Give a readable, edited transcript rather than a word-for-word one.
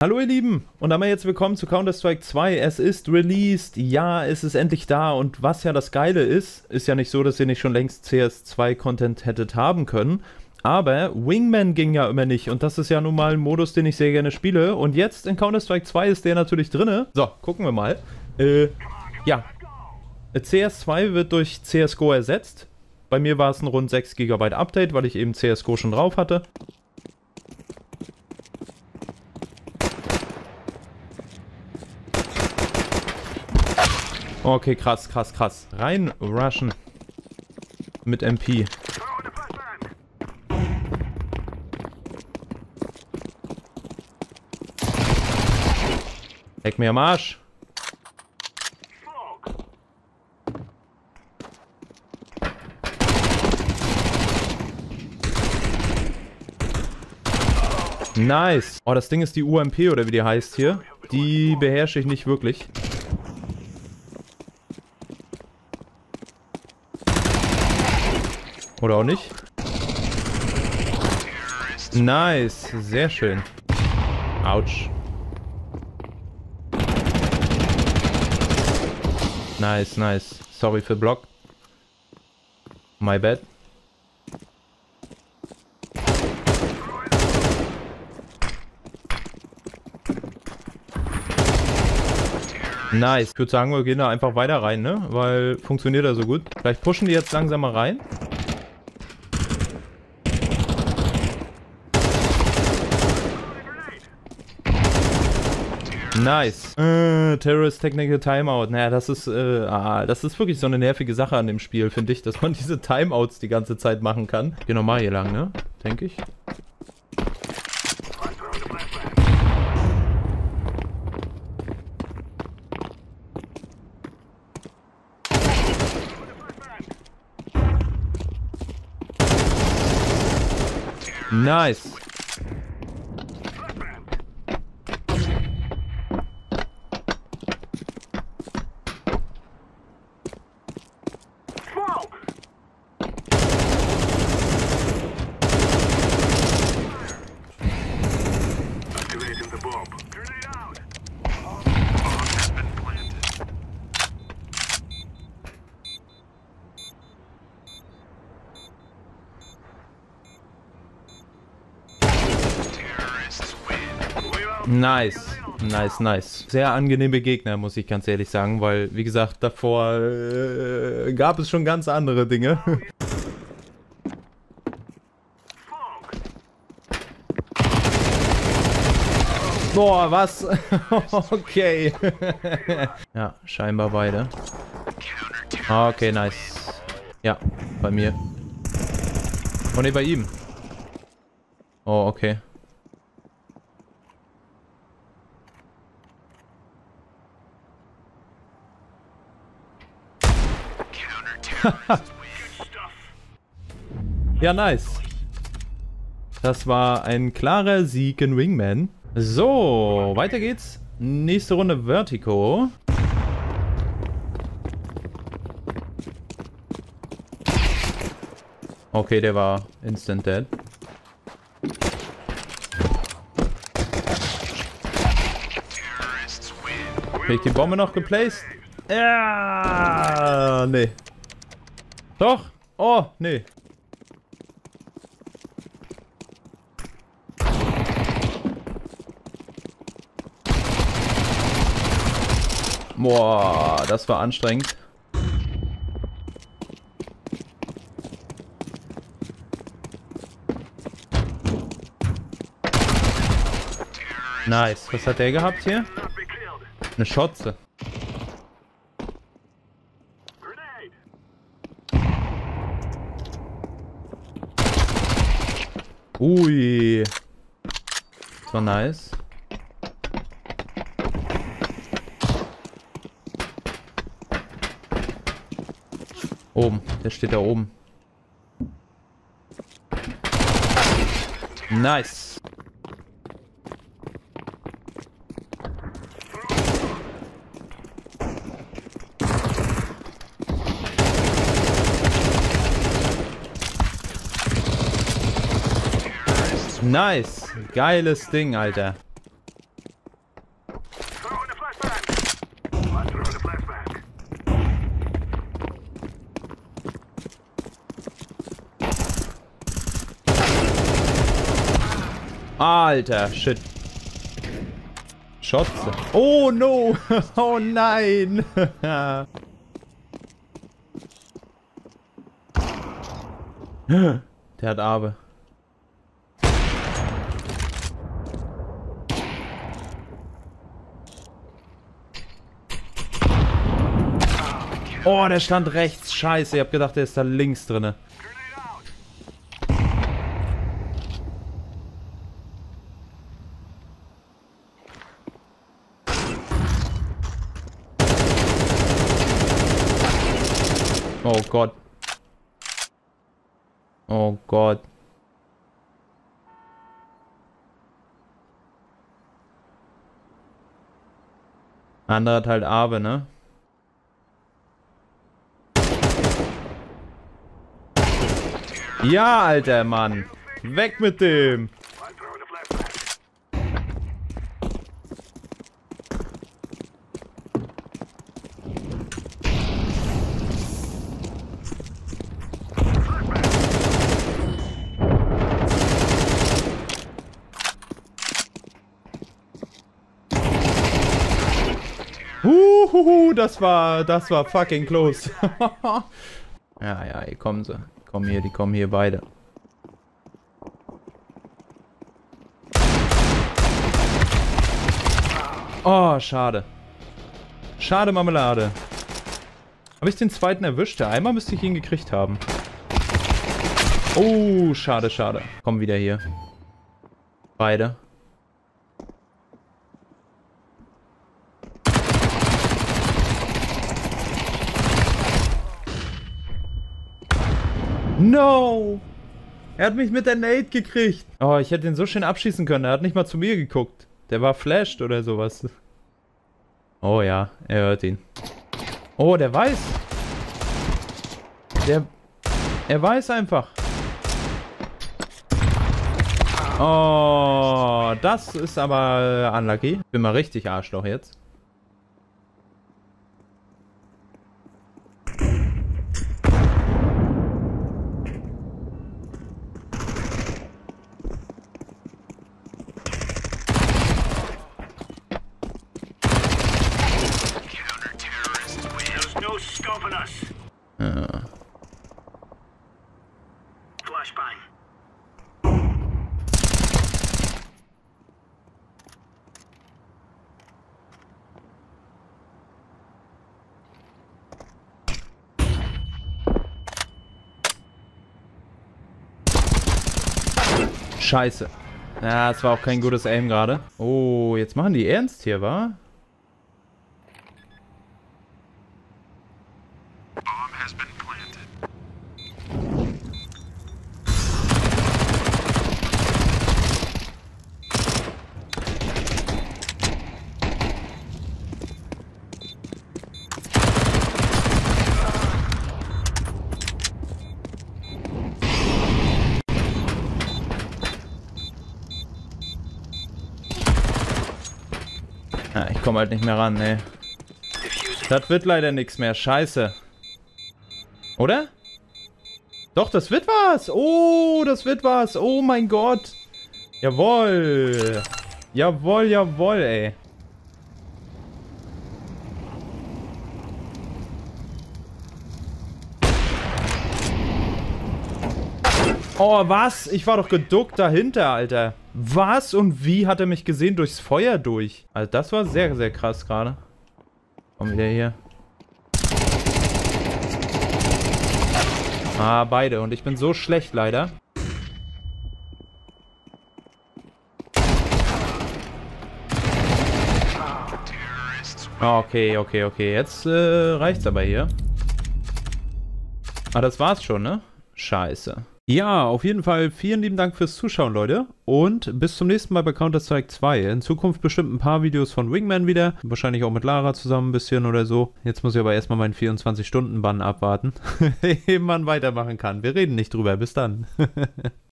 Hallo ihr Lieben und einmal jetzt willkommen zu Counter-Strike 2. Es ist released, ja, es ist endlich da und was ja das Geile ist ja nicht so, dass ihr nicht schon längst CS2-Content hättet haben können, aber Wingman ging ja immer nicht und das ist ja nun mal ein Modus, den ich sehr gerne spiele und jetzt in Counter-Strike 2 ist der natürlich drinne. So, gucken wir mal. Ja, CS2 wird durch CSGO ersetzt. Bei mir war es ein rund 6 GB Update, weil ich eben CSGO schon drauf hatte. Okay, krass, krass, krass. Rein rushen. Mit MP. Leck mir am Arsch. Nice. Oh, das Ding ist die UMP oder wie die heißt hier. Die beherrsche ich nicht wirklich. Oder auch nicht. Nice. Sehr schön. Autsch. Nice, nice. Sorry für Block. My bad. Nice. Ich würde sagen, wir gehen da einfach weiter rein, ne? Weil funktioniert er so gut. Vielleicht pushen die jetzt langsam mal rein. Nice. Terrorist Technical Timeout. Naja, das ist wirklich so eine nervige Sache an dem Spiel, finde ich, dass man diese Timeouts die ganze Zeit machen kann. Geh nochmal hier lang, ne? Denke ich. Nice. Nice, nice, nice. Sehr angenehme Gegner, muss ich ganz ehrlich sagen, weil, wie gesagt, davor gab es schon ganz andere Dinge. Boah, was? Okay. Ja, scheinbar beide. Okay, nice. Ja, bei mir. Oh ne, bei ihm. Oh, okay. Ja, nice. Das war ein klarer Sieg in Wingman. So, weiter geht's. Nächste Runde Vertigo. Okay, der war instant dead. Krieg ich die Bombe noch geplaced? Ja, nee. Doch? Oh, nee. Boah, das war anstrengend. Nice. Was hat der gehabt hier? Eine Schotze. Ui. Das war nice. Oben. Der steht da oben. Nice. Nice. Geiles Ding, Alter. Alter, shit. Schotze. Oh no. Oh nein. Der hat Abe. Oh, der stand rechts. Scheiße, ich hab gedacht, der ist da links drinne. Oh Gott. Oh Gott. Andere hat halt Abe, ne? Ja, alter Mann. Weg mit dem. Das war fucking close. Ja, hier kommen sie. Die kommen hier beide. Oh, schade. Schade Marmelade. Habe ich den zweiten erwischt? Ja, einmal müsste ich ihn gekriegt haben. Oh, schade, schade. Komm wieder hier. Beide. No! Er hat mich mit der Nade gekriegt. Oh, ich hätte ihn so schön abschießen können. Er hat nicht mal zu mir geguckt. Der war flashed oder sowas. Oh ja, er hört ihn. Oh, der weiß. Er weiß einfach. Oh, das ist aber unlucky. Bin mal richtig Arschloch jetzt. Ja. Scheiße. Ja, es war auch kein gutes Aim gerade. Oh, jetzt machen die ernst hier, wa? Ja, ich komme halt nicht mehr ran, ne. Das wird leider nichts mehr. Scheiße. Oder? Doch, das wird was. Oh, das wird was. Oh mein Gott. Jawohl. Jawohl, jawohl, ey. Oh, was? Ich war doch geduckt dahinter, Alter. Was und wie hat er mich gesehen durchs Feuer durch? Also das war sehr, sehr krass gerade. Komm wieder hier. Ah, beide. Und ich bin so schlecht leider. Okay, okay, okay. Jetzt reicht's aber hier. Ah, das war's schon, ne? Scheiße. Ja, auf jeden Fall vielen lieben Dank fürs Zuschauen, Leute. Und bis zum nächsten Mal bei Counter-Strike 2. In Zukunft bestimmt ein paar Videos von Wingman wieder. Wahrscheinlich auch mit Lara zusammen ein bisschen oder so. Jetzt muss ich aber erstmal meinen 24-Stunden-Bann abwarten. Ehe man weitermachen kann. Wir reden nicht drüber. Bis dann.